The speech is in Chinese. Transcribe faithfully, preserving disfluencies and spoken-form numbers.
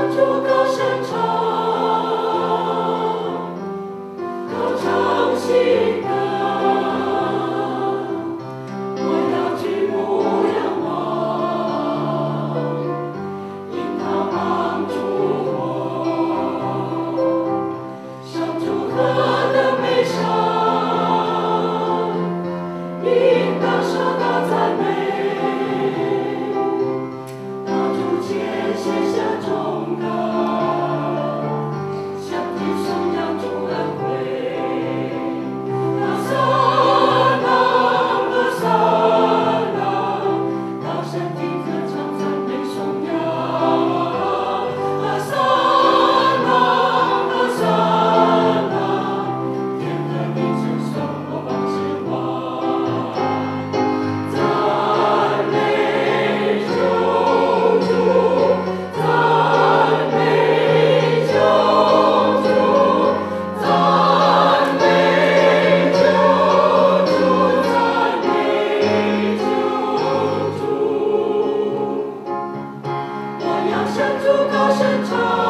主高声唱，高唱新歌。我要举目仰望，因他帮助我。上主何等美善，应当受到赞美。写下忠告，向天颂扬主恩惠。他撒浪和撒浪，高声听歌唱赞美颂扬。和撒浪和撒浪，天和地承受我望前往。赞美救主。赞美救主，赞美救主，赞美救主。我要向主高声唱。